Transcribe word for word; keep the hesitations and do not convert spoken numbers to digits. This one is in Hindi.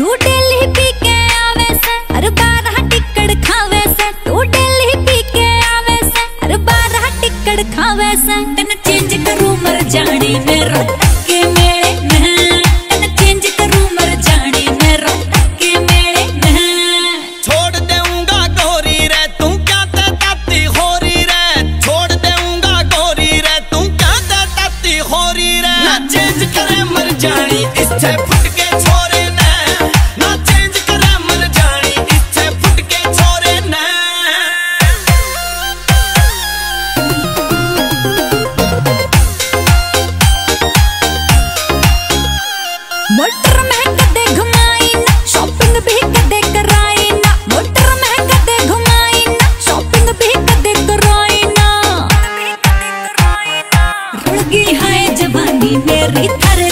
तू डेली पी के आवे से हर बारह टिकड़ खावे से। तू डेली पी के आवे से हर बारह टिकड़ खावे से। तन चेंज करूं मर जानी मेरा के मेले में। तन चेंज करूं मर जानी मेरा के मेले में। छोड़ देऊंगा गोरी रे तू क्या ते ताती हो रही रे। छोड़ देऊंगा गोरी रे तू क्या ते ताती हो रही रे। ना चेंज करे मर जानी इससे फुट के छोरे ने। ना चेंज करे मर जानी इससे फुट के छोरे ने। मोटर में कदे घुमाई ना शॉपिंग भी कदे कराई ना। मोटर में कदे घुमाई ना शॉपिंग भी कदे कराई ना। रुड़ गई है जवानी मेरी थारे